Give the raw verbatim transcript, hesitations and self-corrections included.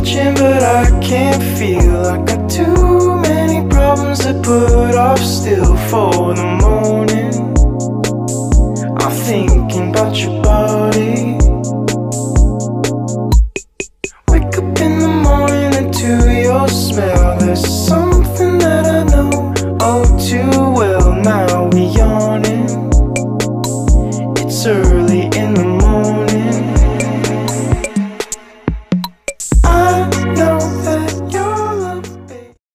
reaching, but I can't feel. I got too many problems to put off still for the morning. I'm thinking about your body. Wake up in the morning and to your smell. There's something that I know oh too well. Now we're yawning. It's early